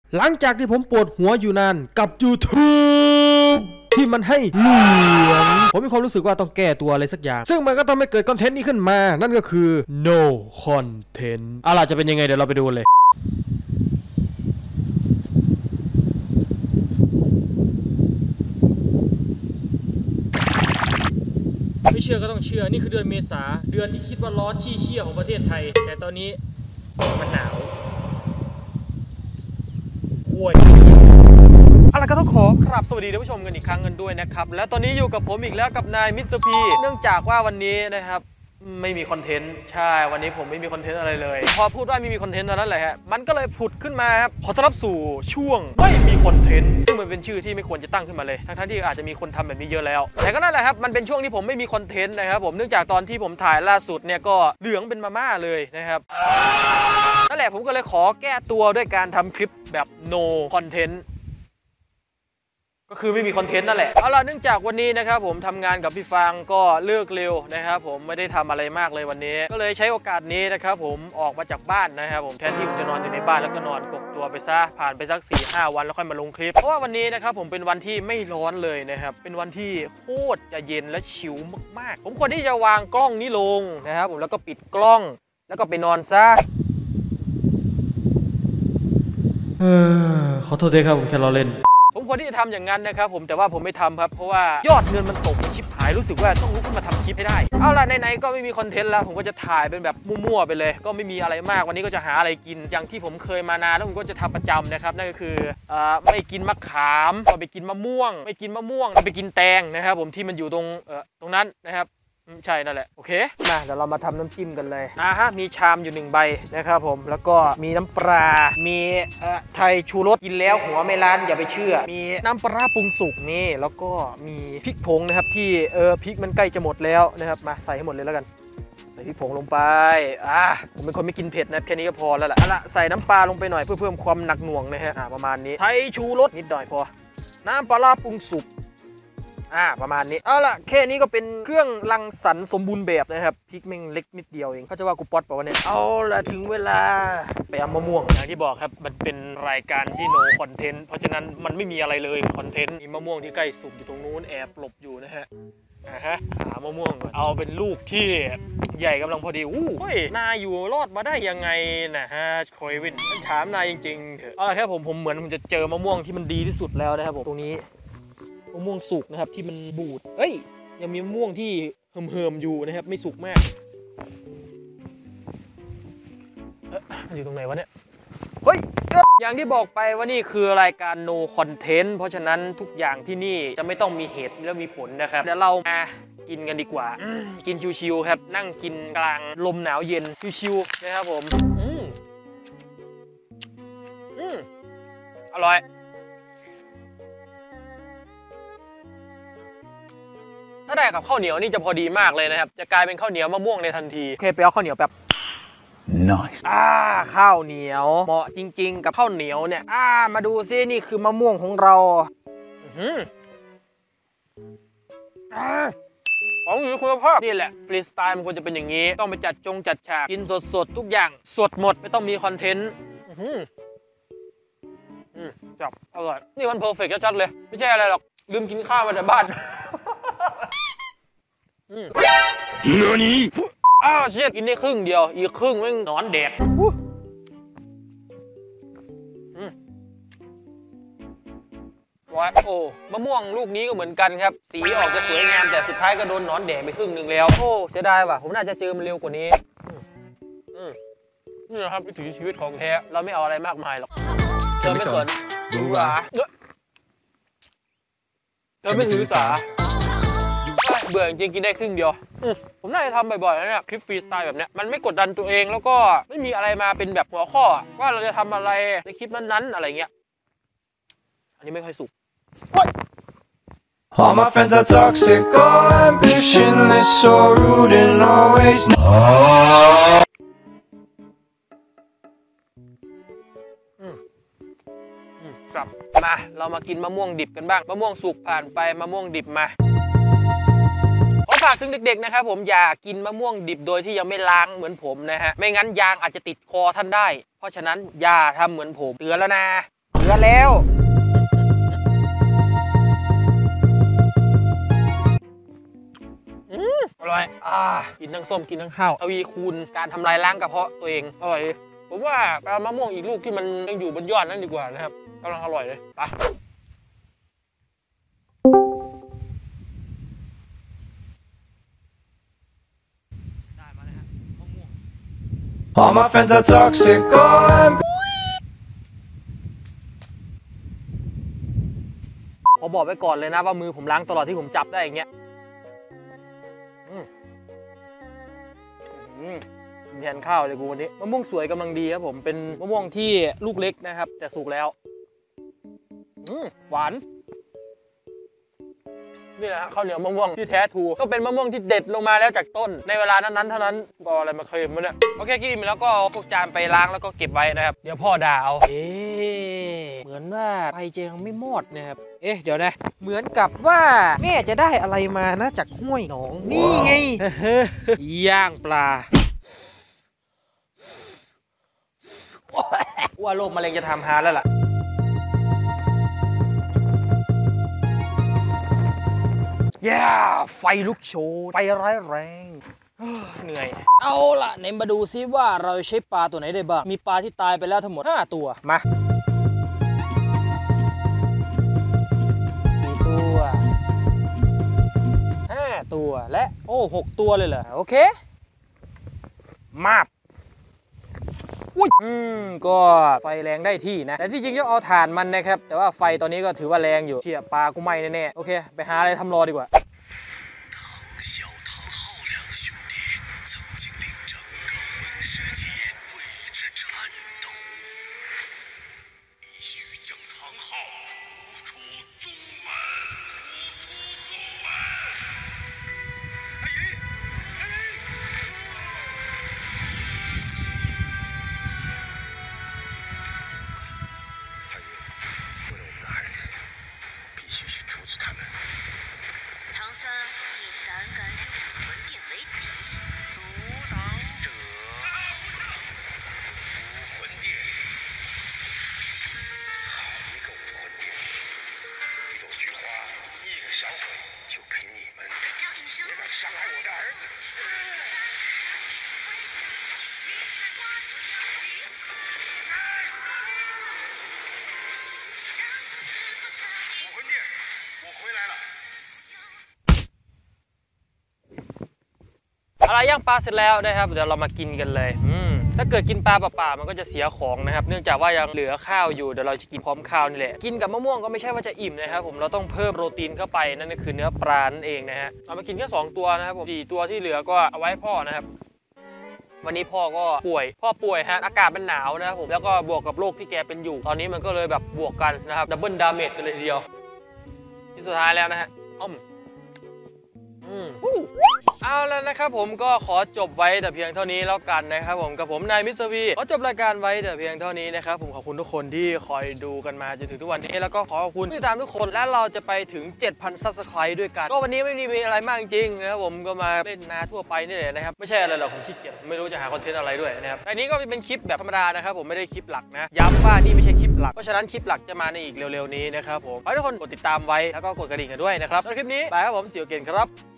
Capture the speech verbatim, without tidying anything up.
หลังจากที่ผมปวดหัวอยู่นานกับ YouTube ที่มันให้เหลืองผมมีความรู้สึกว่าต้องแก้ตัวอะไรสักอย่างซึ่งมันก็ต้องไม่เกิดคอนเทนต์นี้ขึ้นมานั่นก็คือ no content อะไรจะเป็นยังไงเดี๋ยวเราไปดูเลยไม่เชื่อก็ต้องเชื่อนี่คือเดือนเมษาเดือนที่คิดว่าร้อนชี้เชี่ยของประเทศไทยแต่ตอนนี้มันหนาวห่วยอะไรก็ต้องขอกราบสวัสดีท่านผู้ชมกันอีกครั้งกันด้วยนะครับและตอนนี้อยู่กับผมอีกแล้วกับนายมิสเตอร์พีเนื่องจากว่าวันนี้นะครับไม่มีคอนเทนต์ใช่วันนี้ผมไม่มีคอนเทนต์อะไรเลยพอพูดว่าไม่มีคอนเทนต์ตอนนั้นแหละฮะมันก็เลยผุดขึ้นมาครับขอต้อนรับสู่ช่วงไม่มีคอนเทนต์ซึ่งมันเป็นชื่อที่ไม่ควรจะตั้งขึ้นมาเลยทั้งๆที่อาจจะมีคนทำแบบนี้เยอะแล้วแต่ก็นั่นแหละครับมันเป็นช่วงที่ผมไม่มีคอนเทนต์นะครับผมเนื่องจากตอนที่ผมถ่ายล่าสุดเนี่ยก็เหลืองเป็นมาม่าเลยนะครับนั่นแหละผมก็เลยขอแก้ตัวด้วยการทำคลิปแบบ no contentก็คือไม่มีคอนเทนต์นั่นแหละเอาล่ะเนื่องจากวันนี้นะครับผมทำงานกับพี่ฟางก็เลิกเร็วนะครับผมไม่ได้ทำอะไรมากเลยวันนี้ก็เลยใช้โอกาสนี้นะครับผมออกมาจากบ้านนะครับผมแทนที่ผมจะนอนอยู่ในบ้านแล้วก็นอนกกตัวไปซะผ่านไปสัก สี่ห้า วันแล้วค่อยมาลงคลิปเพราะว่าวันนี้นะครับผมเป็นวันที่ไม่ร้อนเลยนะครับเป็นวันที่โคตรจะเย็นและชิลมากๆผมควรที่จะวางกล้องนี้ลงนะครับผมแล้วก็ปิดกล้องแล้วก็ไปนอนซะเออขอโทษด้วยครับผมแค่ล้อเล่นผมควรที่จะทำอย่างนั้นนะครับผมแต่ว่าผมไม่ทำครับเพราะว่ายอดเงินมันตกมันชิบหายรู้สึกว่าต้องลุกขึ้นมาทำคลิปให้ได้เอาล่ะไหนๆก็ไม่มีคอนเทนต์แล้วผมก็จะถ่ายเป็นแบบมั่วๆไปเลยก็ไม่มีอะไรมากวันนี้ก็จะหาอะไรกินอย่างที่ผมเคยมานานแล้วผมก็จะทำประจำนะครับนั่นก็คืออ่าไม่กินมะขามก็ไปกินมะม่วงไม่กินมะม่วงไปกินแตงนะครับผมที่มันอยู่ตรงเอ่อตรงนั้นนะครับใช่นั่นแหละโอเคมาเดี๋ยวเรามาทำน้ำจิ้มกันเลยอ่าฮะมีชามอยู่หนึ่งใบนะครับผมแล้วก็มีน้ำปลามีเอ่อไทยชูรสกินแล้วหัวไม่ล้านอย่าไปเชื่อมีน้ำปลาปรุงสุกนี่แล้วก็มีพริกผงนะครับที่เออพริกมันใกล้จะหมดแล้วนะครับมาใส่ให้หมดเลยแล้วกันใส่พริกผงลงไปอ่าผมเป็นคนไม่กินเผ็ดนะแค่นี้ก็พอแล้วแหละเอาละใส่น้ำปลาลงไปหน่อยเพื่อเพิ่มความหนักหน่วงนะฮะอ่าประมาณนี้ไทยชูรสนิดหน่อยพอน้ำปลาปรุงสุกอ่าประมาณนี้เอาล่ะแค่นี้ก็เป็นเครื่องรังสรรค์สมบูรณ์แบบนะครับพริกแม่งเล็กนิดเดียวเองเขาจะว่ากูป๊อตเปล่าวะเนี่ยเอาล่ะถึงเวลาไปเอามะม่วงอย่างที่บอกครับมันเป็นรายการที่ no content เพราะฉะนั้นมันไม่มีอะไรเลยคอนเทนต์มีมะม่วงที่ใกล้สุกอยู่ตรงนู้นแอบหลบอยู่นะฮะอ่าฮะหามะม่วงก่อนเอาเป็นลูกที่ใหญ่กำลังพอดีอู้เฮ้ยนายอยู่รอดมาได้ยังไงนะฮะคอยวินถามนายจริงๆเถอะเอาล่ะแค่ผมผมเหมือนผมจะเจอมะม่วงที่มันดีที่สุดแล้วนะครับผมตรงนี้มะม่วงสุกนะครับที่มันบูดเอ้ยยังมีมะม่วงที่เหิมๆอยู่นะครับไม่สุกมากเอ๊ะอยู่ตรงไหนวะเนี่ยเฮ้ยอย่างที่บอกไปว่านี่คือรายการ no content เพราะฉะนั้นทุกอย่างที่นี่จะไม่ต้องมีเหตุและมีผลนะครับเดี๋ยวเรามากินกันดีกว่ากินชิวๆครับนั่งกินกลางลมหนาวเย็นชิวๆนะครับผมอืมอืมอร่อยถ้าได้กับข้าวเหนียวนี่จะพอดีมากเลยนะครับจะกลายเป็นข้าวเหนียวมะม่วงในทันทีโอเคไปเอาข้าวเหนียวแบบ nice อ่าข้าวเหนียวเหมาะจริงๆกับข้าวเหนียวเนี่ยอ่ามาดูซินี่คือมะม่วงของเราอือของอยู่คุณภาพนี่แหละฟรีสไตล์มันควรจะเป็นอย่างนี้ต้องไปจัดจงจัดฉากกินสดๆทุกอย่างสดหมดไม่ต้องมีคอนเทนต์อืออืมจับอร่อยนี่มันเพอร์เฟกต์ชัดๆเลยไม่ใช่อะไรหรอกลืมกินข้าวมาจากบ้านนี่อ้าวเชี่ยกินได้ครึ่งเดียวอีกครึ่งแม่งนอนแดกว้าโอ้มะม่วงลูกนี้ก็เหมือนกันครับสีออกจะสวยงามแต่สุดท้ายก็โดนนอนแดกไปครึ่งหนึ่งแล้วโอ้เสียดายว่ะผมน่าจะเจอมันเร็วกว่านี้นี่นะครับวิถีชีวิตของแท้เราไม่เอาอะไรมากมายหรอกเธอไม่สนดูหวาเธอไม่ถือสาเบื่อจริงกินได้ครึ่งเดียวผมน่าจะทำบ่อยๆนะเนี่ยคลิปฟรีสไตล์แบบเนี้ยมันไม่กดดันตัวเองแล้วก็ไม่มีอะไรมาเป็นแบบหัวข้อว่าเราจะทำอะไรในคลิปนั้นๆอะไรเงี้ยอันนี้ไม่ค่อยสุก All my friends are toxic, all ambitionless, so rude and always กลับมาเรามากินมะม่วงดิบกันบ้างมะม่วงสุกผ่านไปมะม่วงดิบมาขอฝากถึงเด็กๆนะครับผมอย่ากินมะม่วงดิบโดยที่ยังไม่ล้างเหมือนผมนะฮะไม่งั้นยางอาจจะติดคอท่านได้เพราะฉะนั้นอย่าทำเหมือนผมเตือนแล้วนะบื่อแล้วอืมอร่อยอ่ากินทั้งส้มกินทั้งข้าวทวีคูณการทำลายล้างกระเพาะตัวเองอร่อยผมว่าไปเอามะม่วงอีกลูกที่มันยังอยู่บนยอดนั่นดีกว่านะครับกำลังอร่อยเลยไปได้มาเลยฮะมะม่วง All my friends are toxic, oh, I'm ขอบอกไว้ก่อนเลยนะว่ามือผมล้างตลอดที่ผมจับได้อย่างเงี้ยแทนข้าวเลยกูวันนี้มะม่วงสวยกำลังดีครับผมเป็นมะม่วงที่ลูกเล็กนะครับแต่สุกแล้วหวานนี่แหละข้าวเหนียวมะม่วงที่แท้ทูก็เป็นมะม่วงที่เด็ดลงมาแล้วจากต้นในเวลานั้นๆเท่านั้นก็อะไรมาเคลมวะเนี่ยโอเคกินแล้วก็พวกจานไปล้างแล้วก็เก็บไว้นะครับเดี๋ยวพ่อด่าเอาเอ๊เหมือนว่าไฟเจยังไม่หมดนะครับเอ๊ะเดี๋ยวนะเหมือนกับว่าแม่จะได้อะไรมานะจากห้วยหนองนี่ไงย่างปลาว่าโรคมะเร็งจะทำหาแล้วล่ะย่าไฟลุกโชนไฟร้ายแรงเหนื่อยเอาล่ะไหนมาดูซิว่าเราใช้ปลาตัวไหนได้บ้างมีปลาที่ตายไปแล้วทั้งหมดห้าตัวมาสี่ตัวห้าตัวและโอ้หกตัวเลยเหรอโอเคมาบอุ้ยอืมก็ไฟแรงได้ที่นะแต่ที่จริงก็เอาถ่านมันนะครับแต่ว่าไฟตอนนี้ก็ถือว่าแรงอยู่เชี่ยปลากูไหม้แน่ๆโอเคไปหาอะไรทำรอดีกว่าอะไรย่างปลาเสร็จแล้วนะครับเดี๋ยวเรามากินกันเลยอืมถ้าเกิดกินปลาเปล่าๆมันก็จะเสียของนะครับเนื่องจากว่ายังเหลือข้าวอยู่เดี๋ยวเราจะกินพร้อมข้าวนี่แหละกินกับมะม่วงก็ไม่ใช่ว่าจะอิ่มนะครับผมเราต้องเพิ่มโปรตีนเข้าไปนั่นก็คือเนื้อปลานั่นเองนะฮะเอามากินแค่สองตัวนะครับผมสี่ตัวที่เหลือก็เอาไว้พ่อนะครับวันนี้พ่อก็ป่วยพ่อป่วยฮะอากาศมันหนาวนะครับผมแล้วก็บวกกับโรคที่แกเป็นอยู่ตอนนี้มันก็เลยแบบบวกกันนะครับดับเบิลดาเมจกันเลยทีเดียวที่สุดท้ายแล้วนะฮะอ้อมอืมเอาแล้วนะครับผมก็ขอจบไว้แต่เพียงเท่านี้แล้วกันนะครับผมกับผมนายมิสเตอร์วีขอจบรายการไว้แต่เพียงเท่านี้นะครับผมขอบคุณทุกคนที่คอยดูกันมาจนถึงทุกวันนี้แล้วก็ขอขอบคุณที่ตามทุกคนและเราจะไปถึง เจ็ดพัน ซับสไครบ์ ด้วยกันก็วันนี้ไม่มีอะไรมากจริงนะครับผมก็มาเล่นนาทั่วไปนี่แหละนะครับไม่ใช่อะไรหรอกผมขี้เกียจไม่รู้จะหาคอนเทนต์อะไรด้วยนะครับอันนี้ก็เป็นคลิปแบบธรรมดานะครับผมไม่ได้คลิปหลักนะย้ำว่านี่ไม่ใช่คลิปหลักเพราะฉะนั้นคลิปหลักจะมาในอีกเร็วๆนี้นะครับผมขอให้ทุกคนกดติดตามไว้แล้วก็กดกระดิ่งกันด้วยนะครับในคลิปนี้บายครับผมเสี่ยวเก่งครับ